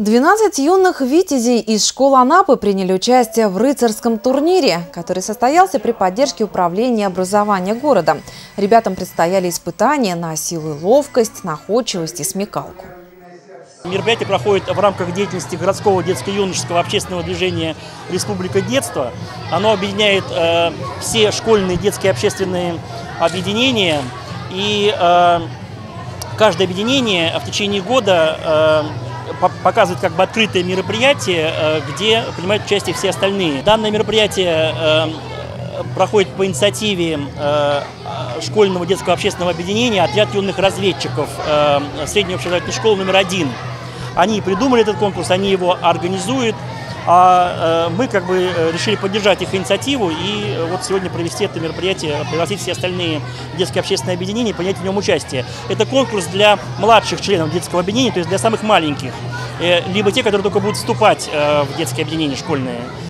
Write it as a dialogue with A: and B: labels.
A: 12 юных витязей из школы Анапы приняли участие в рыцарском турнире, который состоялся при поддержке управления образования города. Ребятам предстояли испытания на силу и ловкость, находчивость и смекалку.
B: Мероприятие проходит в рамках деятельности городского детско-юношеского общественного движения «Республика детства». Оно объединяет все школьные детские общественные объединения. И каждое объединение в течение года показывает как бы открытое мероприятие, где принимают участие все остальные. Данное мероприятие проходит по инициативе школьного детского общественного объединения «Отряд юных разведчиков» средней общеобразовательной школы номер 1. Они придумали этот конкурс, они его организуют, а мы как бы решили поддержать их инициативу и вот сегодня провести это мероприятие, пригласить все остальные детские общественные объединения и принять в нем участие. Это конкурс для младших членов детского объединения, то есть для самых маленьких, либо те, которые только будут вступать в детские объединения школьные.